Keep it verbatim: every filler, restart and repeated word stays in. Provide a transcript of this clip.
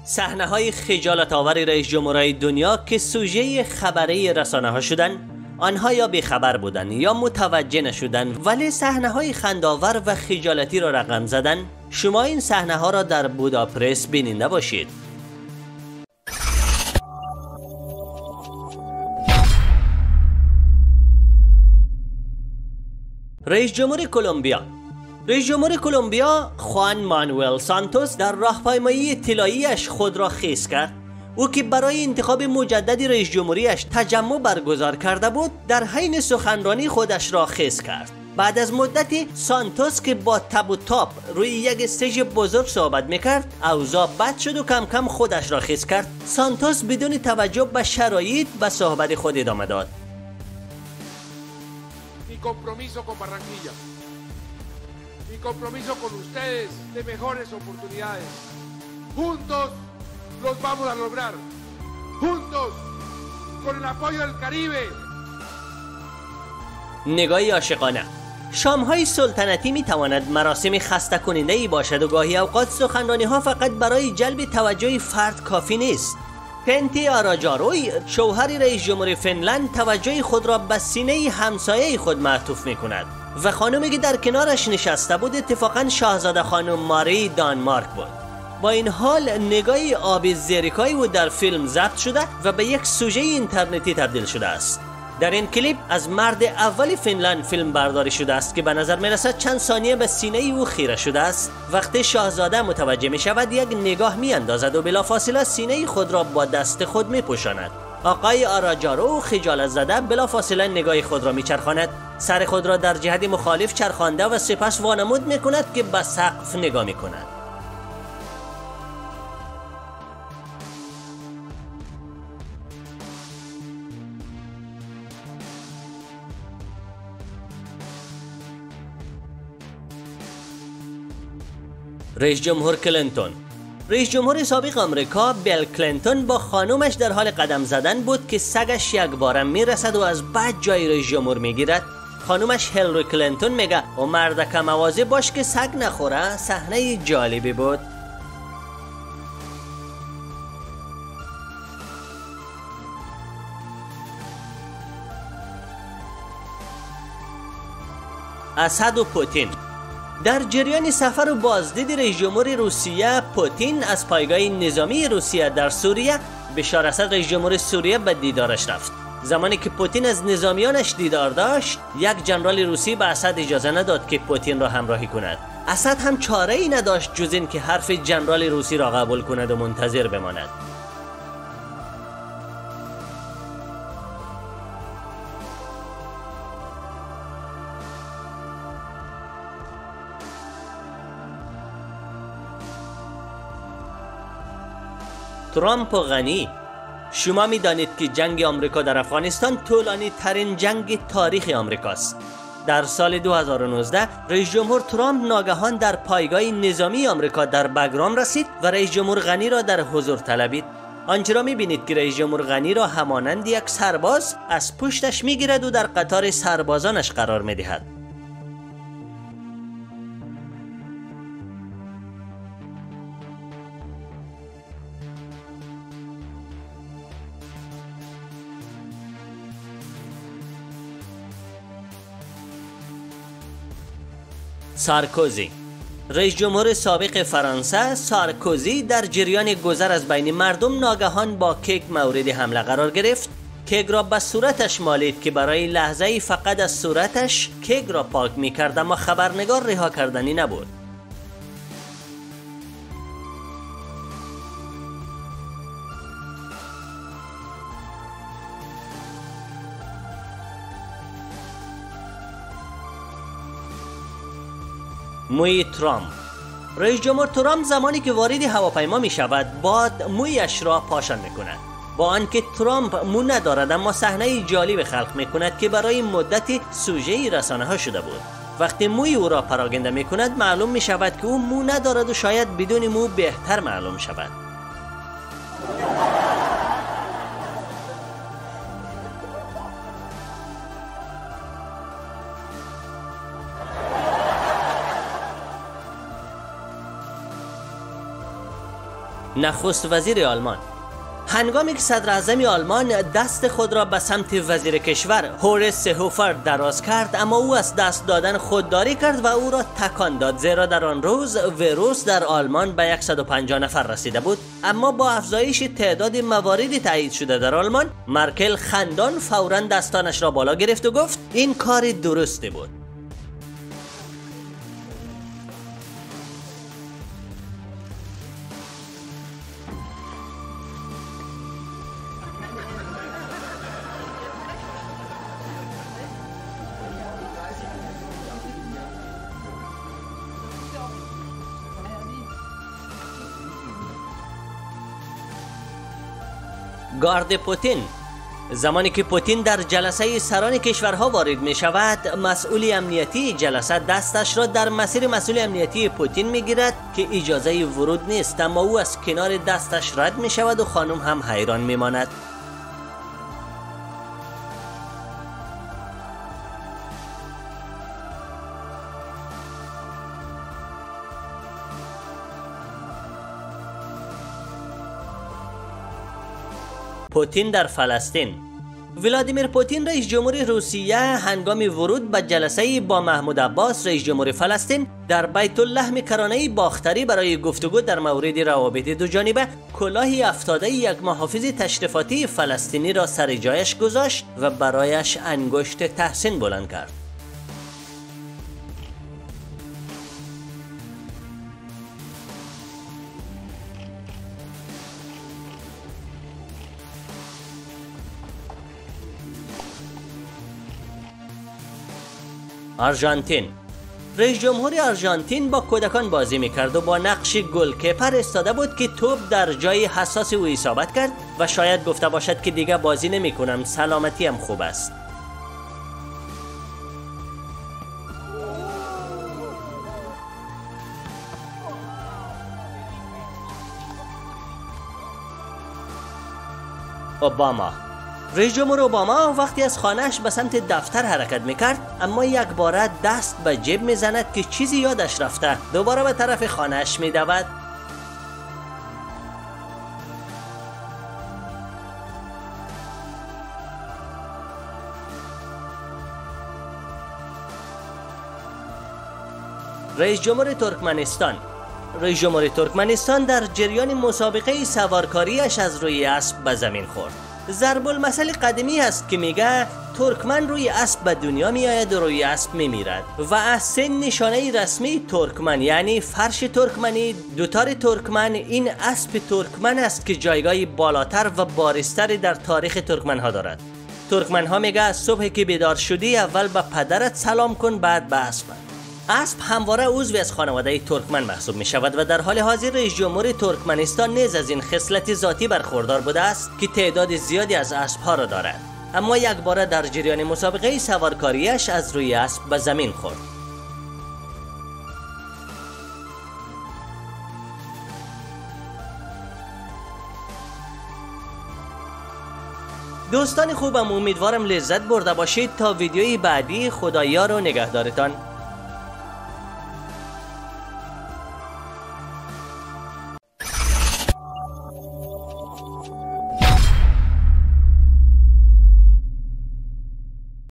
صحنه‌های خجالت‌آور رئیس جمهورهای دنیا که سوژه خبری رسانه‌ها شدند، آنها یا بیخبر بودند یا متوجه نشدند، ولی صحنه‌های خنده‌آور و خجالتی را رقم زدن. شما این صحنه‌ها را در بوداپست بیننده باشید. رئیس جمهور کلمبیا رئیس جمهور کلمبیا خوان مانوئل سانتوس در راهپیمایی طلایی‌اش خود را خیس کرد. او که برای انتخاب مجدد رئیس جمهوریش تجمع برگزار کرده بود، در حین سخنرانی خودش را خیس کرد. بعد از مدتی سانتوس که با تب و تاب روی یک استیج بزرگ صحبت میکرد، اوضاع بد شد و کم کم خودش را خیس کرد. سانتوس بدون توجه به شرایط به صحبت خود ادامه داد. Mi compromiso con Barranquilla, mi compromiso con ustedes de mejores oportunidades. Juntos los vamos a lograr. Juntos con el apoyo del Caribe. نگاهی عاشقانه. شام‌های سلطنتی می‌تواند مراسم خسته کننده‌ای باشد و گاهی اوقات سخنرانی‌ها فقط برای جلب توجه فرد کافی نیست. پنتی آراجاروی شوهر رئیس جمهور فنلند توجه خود را به سینه همسایه خود معطوف می‌کند و خانمی که در کنارش نشسته بود اتفاقاً شاهزاده خانم ماری دانمارک بود. با این حال نگاهی آبی زیرکایی او در فیلم ضبط شده و به یک سوژه اینترنتی تبدیل شده است. در این کلیپ از مرد اول فنلند فیلم برداری شده است که به نظر می‌رسد چند ثانیه به سینه او خیره شده است. وقتی شاهزاده متوجه می‌شود یک نگاه می‌اندازد و بلافاصله سینه خود را با دست خود می‌پوشاند. آقای آراجارو خجالت زده بلافاصله نگاه خود را می‌چرخاند، سر خود را در جهت مخالف چرخانده و سپس وانمود می‌کند که به سقف نگاه می‌کند. رئیس جمهور کلینتون رئیس جمهور سابق آمریکا بیل کلینتون با خانومش در حال قدم زدن بود که سگش یک بارم میرسد و از بعد جای رئیس جمهور میگیرد. خانومش هیلری کلینتون میگه او مردک مواظب باش که سگ نخوره. صحنه جالبی بود. اسد و پوتین در جریان سفر و بازدید رئیس جمهور روسیه، پوتین از پایگاه نظامی روسیه در سوریه بشار اسد رئیس جمهور سوریه به دیدارش رفت. زمانی که پوتین از نظامیانش دیدار داشت، یک ژنرال روسی به اسد اجازه نداد که پوتین را همراهی کند. اسد هم چاره ای نداشت جز این که حرف ژنرال روسی را قبول کند و منتظر بماند. ترامپ و غنی. شما می دانید که جنگ آمریکا در افغانستان طولانی ترین جنگ تاریخ آمریکاست. در سال دو هزار و نوزده رئیس جمهور ترامپ ناگهان در پایگاه نظامی آمریکا در بگرام رسید و رئیس جمهور غنی را در حضور طلبید. آنچه را می بینید که رئیس جمهور غنی را همانند یک سرباز از پشتش می گیرد و در قطار سربازانش قرار می دهد. سارکوزی. رئیس جمهور سابق فرانسه سارکوزی در جریان گذر از بین مردم ناگهان با کیک مورد حمله قرار گرفت. کیک را به صورتش مالید که برای لحظه‌ای فقط از صورتش کیک را پاک می‌کرد، اما خبرنگار رها کردنی نبود. موی ترامپ. رئیس جمهور ترامپ زمانی که وارد هواپیما می شود باد مویش را پاشان می کند. با آنکه ترامپ مو ندارد اما صحنه جالب خلق می کند که برای مدتی سوژه رسانه ها شده بود. وقتی موی او را پراگنده می کند معلوم می شود که او مو ندارد و شاید بدون مو بهتر معلوم شود. نخست وزیر آلمان. هنگامی که صدر اعظم آلمان دست خود را به سمت وزیر کشور هورست سهوفر دراز کرد، اما او از دست دادن خودداری کرد و او را تکان داد، زیرا در آن روز ویروس در آلمان به صد و پنجاه نفر رسیده بود. اما با افزایش تعداد مواردی تایید شده در آلمان، مرکل خندان فوراً دستانش را بالا گرفت و گفت این کار درستی بود. گارد پوتین. زمانی که پوتین در جلسه سران کشورها وارد می شود، مسئول امنیتی جلسه دستش را در مسیر مسئول امنیتی پوتین می گیرد که اجازه ورود نیست، اما او از کنار دستش رد می شود و خانم هم حیران می ماند. پوتین در فلسطین. ولادیمیر پوتین رئیس جمهور روسیه هنگام ورود به جلسه با محمود عباس رئیس جمهور فلسطین در بیت اللحم کرانه باختری برای گفتگو در مورد روابط دو جانبه کلاهی افتاده یک محافظ تشریفاتی فلسطینی را سر جایش گذاشت و برایش انگشت تحسین بلند کرد. آرژانتین. رئیس جمهور آرژانتین با کودکان بازی میکرد و با نقش گلکیپر ایستاده بود که توپ در جای حساس او اصابت کرد و شاید گفته باشد که دیگه بازی نمیکنم، سلامتیم خوب است. اوباما. رئیس جمهور اوباما وقتی از خانهش به سمت دفتر حرکت میکرد، اما یک باره دست به جیب میزند که چیزی یادش رفته، دوباره به طرف خانهش میدود. رئیس جمهور ترکمنستان. رئیس جمهور ترکمنستان در جریان مسابقه سوارکاریش از روی اسب به زمین خورد. ضرب المثل قدیمی است که میگه ترکمن روی اسب به دنیا میآید و روی اسب میمیرد و از سه نشانه رسمی ترکمن یعنی فرش ترکمنی، دوتار ترکمن، این اسب ترکمن است که جایگاهی بالاتر و بارزتری در تاریخ ترکمن ها دارد. ترکمن ها میگه صبح که بیدار شدی اول به پدرت سلام کن، بعد به اسب. اسب همواره عضوی از خانواده ترکمن محسوب می شود و در حال حاضر رئیس جمهور ترکمنستان نیز از این خصلت ذاتی برخوردار بوده است که تعداد زیادی از اسب ها را دارد، اما یک بار در جریان مسابقه سوارکاریش از روی اسب به زمین خورد. دوستان خوبم، امیدوارم لذت برده باشید. تا ویدیوی بعدی، خدایا رو نگهدارتان.